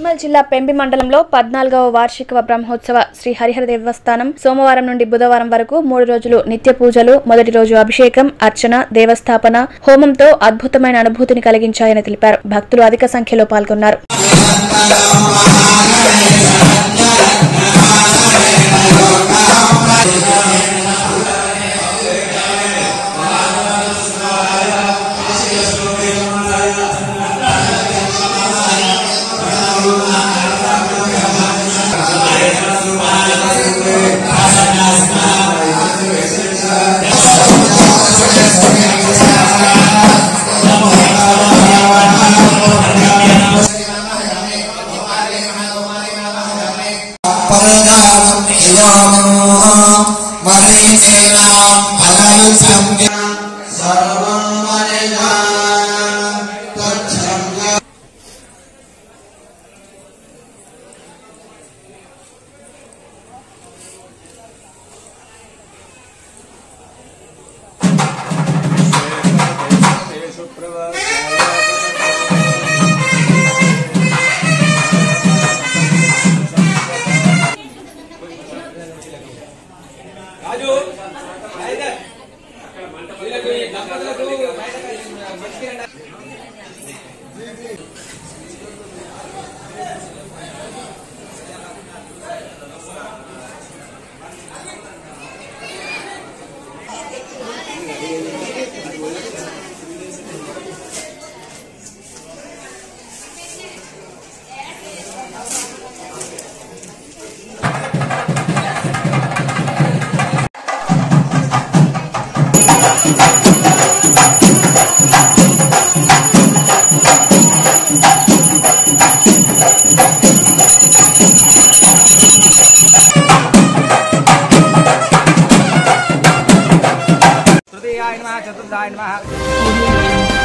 నిర్మల్ జిల్లా పెంబి మండలంలో 14వ వార్షిక బ్రహ్మోత్సవ శ్రీ హరిహర దేవస్థానం సోమవారం నుండి బుధవారం వరకు 3 రోజులు నిత్య పూజలు, మొదటి రోజు అభిషేకం, అర్చన, దేవస్థాపన, హోమంతో అద్భుతమైన అనుభూతిని కలిగించాయని తెలిపారు. భక్తులు అధిక సంఖ్యలో పాల్గొన్నారు. चतुर्थाय नमः।